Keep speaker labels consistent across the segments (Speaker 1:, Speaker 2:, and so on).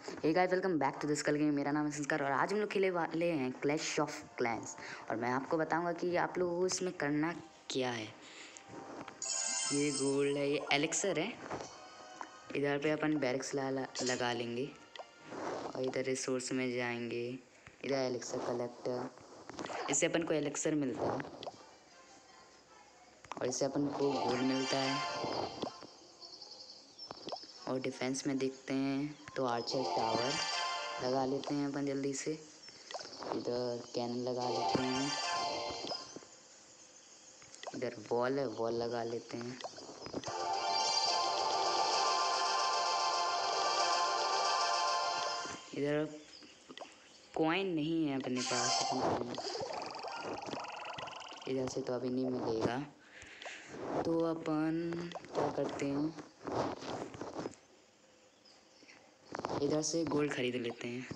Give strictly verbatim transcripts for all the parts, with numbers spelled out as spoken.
Speaker 1: Hey guys, welcome back to this cool game. मेरा नाम है संस्कार और आज हम लोग खेले वाले हैं क्लैश ऑफ क्लैंस। और मैं आपको बताऊंगा कि आप लोगों को इसमें करना क्या है। ये गोल्ड है, ये एलेक्सर है। इधर पे अपन बैरिक्स लगा लेंगे और इधर रिसोर्स में जाएंगे। इधर एलेक्सर कलेक्टर, इससे अपन को एलेक्सर मिलता है और इससे अपन को गोल्ड मिलता है। और डिफेंस में देखते हैं तो आर्चर टावर लगा लेते हैं अपन जल्दी से। इधर कैनन लगा लेते हैं, इधर वॉल है, वॉल लगा लेते हैं। इधर कॉइन नहीं है अपने पास, इधर से तो अभी नहीं मिलेगा, तो अपन क्या करते हैं, इधर से गोल्ड खरीद लेते हैं।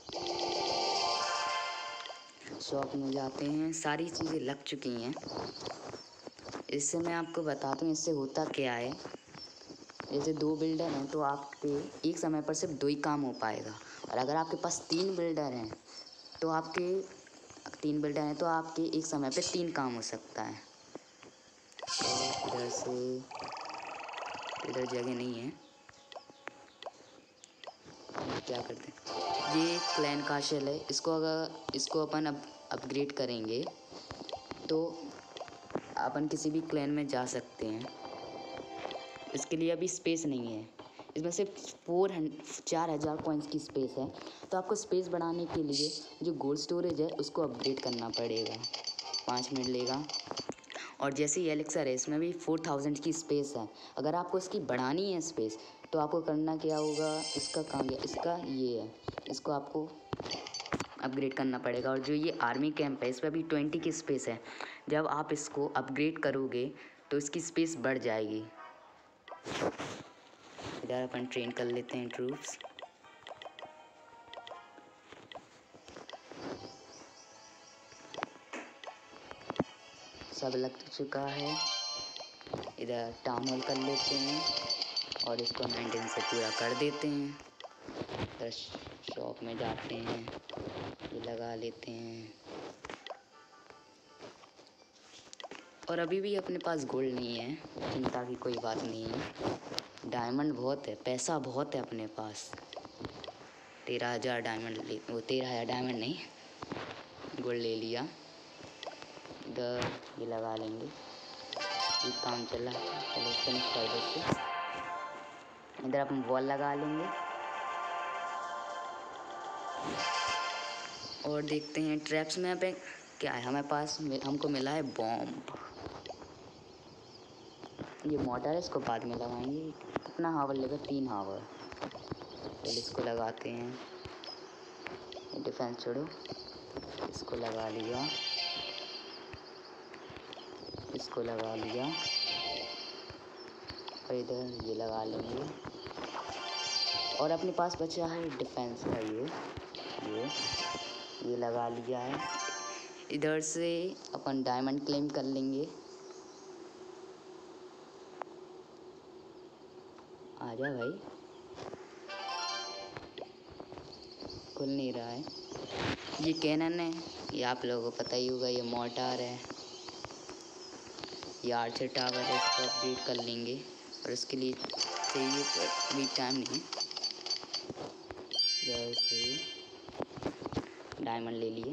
Speaker 1: शॉप में जाते हैं, सारी चीज़ें लग चुकी हैं। इससे मैं आपको बताता हूँ इससे होता क्या है। जैसे दो बिल्डर हैं तो आपके एक समय पर सिर्फ दो ही काम हो पाएगा, और अगर आपके पास तीन बिल्डर हैं तो आपके तीन बिल्डर हैं तो आपके एक समय पे तीन काम हो सकता है। तो इधर से इधर जगह नहीं है, क्या करते हैं, ये क्लैन काशल है। इसको अगर इसको अपन अब अपग्रेड करेंगे तो अपन किसी भी क्लैन में जा सकते हैं। इसके लिए अभी स्पेस नहीं है, इसमें सिर्फ फोर हंड चार हज़ार कॉइन्स की स्पेस है। तो आपको स्पेस बढ़ाने के लिए जो गोल्ड स्टोरेज है उसको अपग्रेड करना पड़ेगा। पाँच मिनट लेगा। और जैसे ही एलेक्सर है, इसमें भी फोर थाउजेंड की स्पेस है। अगर आपको इसकी बढ़ानी है स्पेस तो आपको करना क्या होगा, इसका कहाँ गया, इसका ये है, इसको आपको अपग्रेड करना पड़ेगा। और जो ये आर्मी कैंप है, इस पर भी ट्वेंटी की स्पेस है। जब आप इसको अपग्रेड करोगे तो इसकी स्पेस बढ़ जाएगी। इधर अपन ट्रेन कर लेते हैं ट्रूप्स। सब लग चुका है। इधर टाउन हॉल कर लेते हैं और इसको मेंटेन से पूरा कर देते हैं। इधर शॉप में जाते हैं, ये लगा लेते हैं। और अभी भी अपने पास गोल्ड नहीं है, चिंता की कोई बात नहीं है। डायमंड बहुत है, पैसा बहुत है अपने पास। तेरह हज़ार डायमंड ले, वो तेरह हज़ार डायमंड नहीं, गोल्ड ले लिया। इधर ये लगा लेंगे, ये काम चला, चलो फिनिश कर देते। इधर अपन वॉल लगा लेंगे और देखते हैं ट्रैप्स में पे क्या है। हमें पास हमको मिला है बॉम्ब। ये मोटर है, इसको बाद में लगाएंगे। कितना हावर लेगा, तीन हावर। चलो इसको लगाते हैं। ये डिफेंस छोड़ो, इसको लगा लिया, इसको लगा लिया और इधर ये लगा लेंगे। और अपने पास बचा है डिफेंस का ये ये ये लगा लिया है। इधर से अपन डायमंड क्लेम कर लेंगे। आजा भाई, खुल नहीं रहा है। ये कैनन है, ये आप लोगों को पता ही होगा। ये मोर्टार है, ये आर्चर टावर है, इसको अपडेट कर लेंगे। और इसके लिए चाहिए तो अभी टाइम नहीं है। जैसे डायमंड ले लिए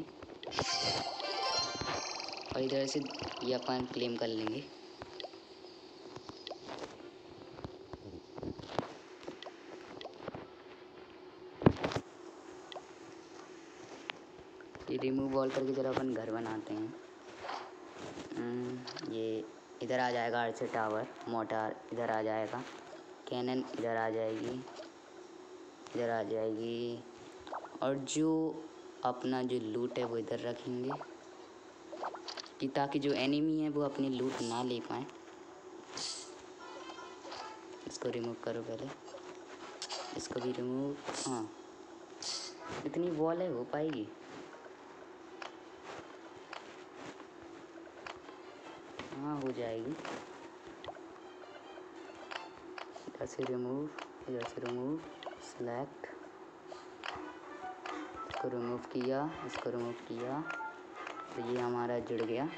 Speaker 1: और इधर से ये अपन क्लेम कर लेंगे। ये रिमूव वॉल करके जरा अपन घर बनाते हैं। ये इधर आ जाएगा आर्चर टावर, मोटार इधर आ जाएगा, कैनन इधर आ जाएगी, इधर आ जाएगी। और जो अपना जो लूट है वो इधर रखेंगे कि ताकि जो एनिमी है वो अपनी लूट ना ले पाए। इसको रिमूव करो पहले, इसको भी रिमूव। हाँ, इतनी वॉल है, हो पाएगी। हाँ, हो जाएगी। इधर से रिमूव, इधर से रिमूव, सेलेक्ट, इसको रिमूव किया, इसको रिमूव किया, तो ये हमारा जुड़ गया।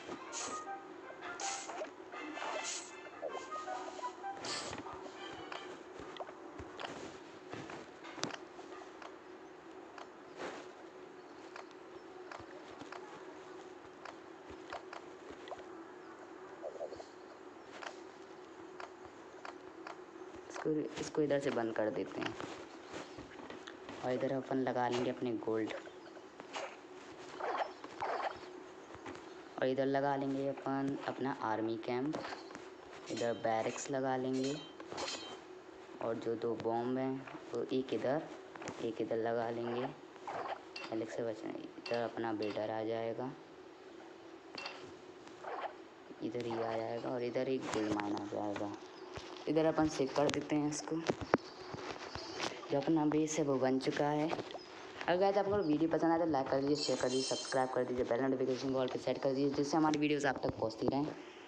Speaker 1: इसको इसको इधर से बंद कर देते हैं और इधर अपन लगा लेंगे अपने गोल्ड, और इधर लगा लेंगे अपन अपना आर्मी कैंप। इधर बैरक्स लगा लेंगे और जो दो बॉम्ब हैं वो एक इधर एक इधर लगा लेंगे। एलेक्स से बचना, इधर अपना बेडर आ जाएगा, इधर ही आ जाएगा और इधर एक गोल्ड माइन आ जाएगा। इधर अपन सेव कर देते हैं इसको। जो अपना बेस है वो बन चुका है। अगर गाइस आपको वीडियो पसंद आए तो लाइक कर दीजिए, शेयर कर दीजिए, सब्सक्राइब कर दीजिए, बेल नोटिफिकेशन को ऑल पे सेट कर दीजिए, जिससे हमारी वीडियोस आप तक पहुंचती रहें।